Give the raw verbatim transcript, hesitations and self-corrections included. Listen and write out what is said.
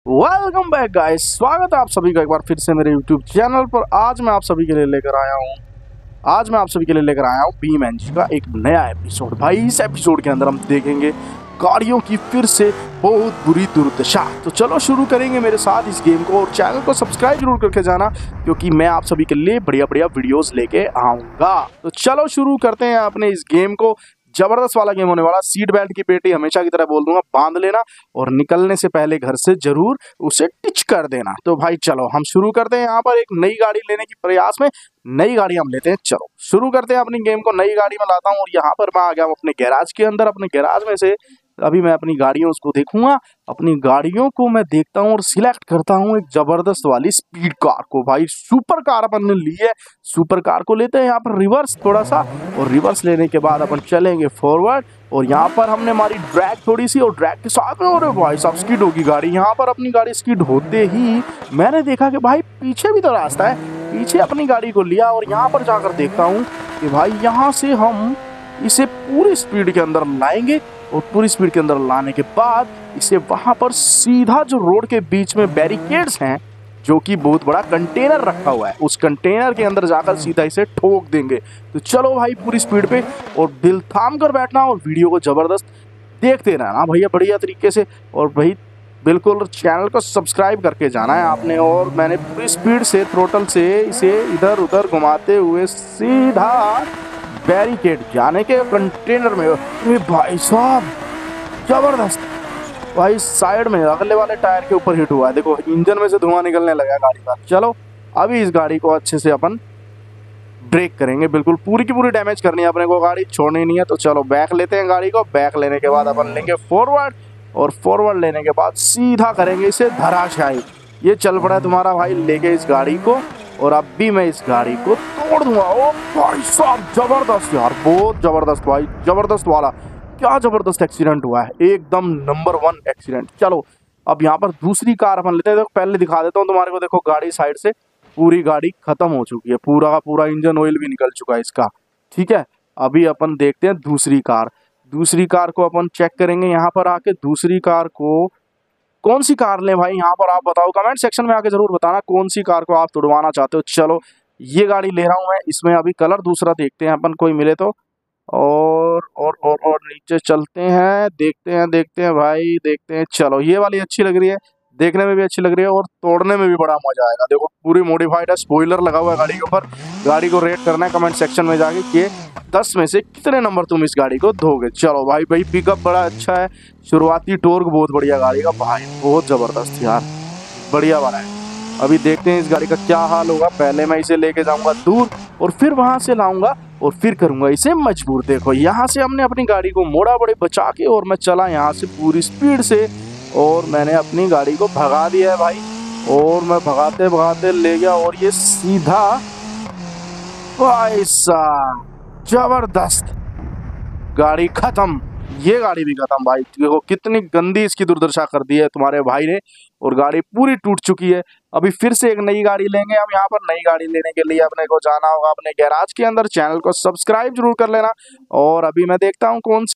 Welcome back guys, स्वागत है आप सभी का एक बार फिर से मेरे यूट्यूब चैनल पर। आज मैं आप सभी के लिए लेकर आया हूँ आज मैं आप सभी के लिए लेकर आया हूँ BeamNG का एक नया एपिसोड। भाई इस एपिसोड के अंदर हम देखेंगे गाड़ियों की फिर से बहुत बुरी दुर्दशा। तो चलो शुरू करेंगे मेरे साथ इस गेम को, और चैनल को सब्सक्राइब जरूर करके जाना क्योंकि मैं आप सभी के लिए बढ़िया बढ़िया वीडियोस लेके आऊँगा। तो चलो शुरू करते हैं अपने इस गेम को। जबरदस्त वाला गेम होने वाला। सीट बेल्ट की पेटी हमेशा की तरह बोल दूंगा, बांध लेना और निकलने से पहले घर से जरूर उसे टिच कर देना। तो भाई चलो हम शुरू करते हैं। यहाँ पर एक नई गाड़ी लेने की प्रयास में नई गाड़ी हम लेते हैं। चलो शुरू करते हैं अपनी गेम को। नई गाड़ी में लाता हूँ और यहाँ पर मैं आ गया हूँ अपने गैराज के अंदर। अपने गैराज में से अभी मैं अपनी गाड़ियों को देखूंगा। अपनी गाड़ियों को मैं देखता हूँ और सिलेक्ट करता हूँ एक जबरदस्त वाली स्पीड कार को। भाई सुपर कार अपन ने ली है। सुपर कार को लेते हैं यहाँ पर रिवर्स थोड़ा सा, और रिवर्स लेने के बाद अपन चलेंगे फॉरवर्ड। और यहाँ पर हमने हमारी ड्रैग थोड़ी सी, और ड्रैग के साथ में और भाई साहब स्किड होगी गाड़ी। यहाँ पर अपनी गाड़ी स्किड होते ही मैंने देखा कि भाई पीछे भी तो रास्ता है। पीछे अपनी गाड़ी को लिया और यहाँ पर जाकर देखता हूँ कि भाई यहाँ से हम इसे पूरी स्पीड के अंदर लाएंगे, और पूरी स्पीड के अंदर लाने के बाद इसे वहां पर सीधा जो रोड के बीच में बैरिकेड्स हैं, जो कि बहुत बड़ा कंटेनर रखा हुआ है, उस कंटेनर के अंदर जाकर सीधा इसे ठोक देंगे। तो चलो भाई पूरी स्पीड पे, और दिल थाम कर बैठना और वीडियो को जबरदस्त देखते रहना भैया बढ़िया तरीके से। और भाई बिल्कुल चैनल को सब्सक्राइब करके जाना है आपने। और मैंने पूरी स्पीड से थ्रोटल से इसे इधर उधर घुमाते हुए सीधा बैरिकेड जाने के कंटेनर में। अरे भाई साहब जबरदस्त भाई, साइड में अगले वाले टायर के ऊपर हिट हुआ है। देखो इंजन में से धुआं निकलने लगा गाड़ी का। चलो अभी इस गाड़ी को अच्छे से अपन ब्रेक करेंगे। बिल्कुल पूरी की पूरी डैमेज करनी है अपने को, गाड़ी छोड़नी नहीं है। तो चलो बैक लेते हैं गाड़ी को। बैक लेने के बाद अपन लेंगे फॉरवर्ड, और फॉरवर्ड लेने के बाद सीधा करेंगे इसे धराशायी। ये चल पड़ा है तुम्हारा भाई लेके इस गाड़ी को, और अब भी मैं इस गाड़ी को तोड़ दूंगा। ओ भाई साहब जबरदस्त यार, बहुत जबरदस्त भाई, जबरदस्त वाला। क्या जबरदस्त एक्सीडेंट हुआ है, एकदम नंबर वन एक्सीडेंट। चलो अब यहाँ पर दूसरी कार अपन लेते हैं। देखो पहले दिखा देता हूँ तुम्हारे को। देखो गाड़ी साइड से पूरी गाड़ी खत्म हो चुकी है, पूरा का पूरा इंजन ऑयल भी निकल चुका है इसका। ठीक है, अभी अपन देखते हैं दूसरी कार। दूसरी कार को अपन चेक करेंगे यहाँ पर आके। दूसरी कार को कौन सी कार लें भाई, यहाँ पर आप बताओ, कमेंट सेक्शन में आके जरूर बताना कौन सी कार को आप तुड़वाना चाहते हो। चलो ये गाड़ी ले रहा हूँ मैं। इसमें अभी कलर दूसरा देखते हैं अपन, कोई मिले तो। और और और और नीचे चलते हैं, देखते हैं देखते हैं भाई देखते हैं। चलो ये वाली अच्छी लग रही है, देखने में भी अच्छी लग रही है और तोड़ने में भी बड़ा मजा आएगा। देखो पूरी मॉडिफाइड है, स्पॉइलर लगा हुआ है गाड़ी के ऊपर। गाड़ी को रेट करना है कमेंट सेक्शन में जाके कि दस में से कितने नंबर तुम इस गाड़ी को दोगे। चलो भाई भाई पिकअप बड़ा अच्छा है, शुरुआती टोर्क बहुत बढ़िया गाड़ी का भाई, बहुत जबरदस्त यार, बढ़िया वाला है। अभी देखते हैं इस गाड़ी का क्या हाल होगा। पहले मैं इसे लेके जाऊंगा दूर, और फिर वहां से लाऊंगा, और फिर करूंगा इसे मजबूर। देखो यहाँ से हमने अपनी गाड़ी को मोड़ा बड़े बचा के, और मैं चला यहाँ से पूरी स्पीड से, और मैंने अपनी गाड़ी को भगा दिया है भाई। और मैं भगाते भगाते ले गया, और ये सीधा भाई साहब जबरदस्त, गाड़ी खत्म। ये गाड़ी भी खत्म भाई। देखो कितनी गंदी इसकी दुर्दशा कर दी है तुम्हारे भाई ने, और गाड़ी पूरी टूट चुकी है। अभी फिर से एक नई गाड़ी लेंगे हम। यहाँ पर नई गाड़ी लेने के लिए अपने को जाना होगा अपने गैराज के अंदर। चैनल को सब्सक्राइब जरूर कर लेना। और अभी मैं देखता हूँ कौन